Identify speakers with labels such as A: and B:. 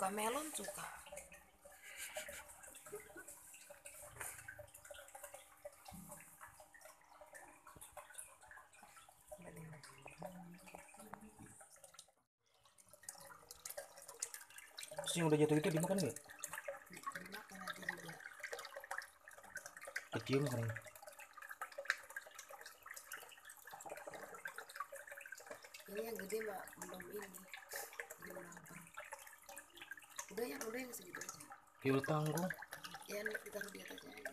A: suka, melon suka.
B: Terus yang udah jatuh itu dimakan nggak?
A: Dimakan nanti juga.
B: Kecium kan?
A: Ini yang gede mbak, belum ini, belum lapar. Udah yang segitu aja.
B: Ya udah tanggung.
A: Ya ditaruh di atas aja.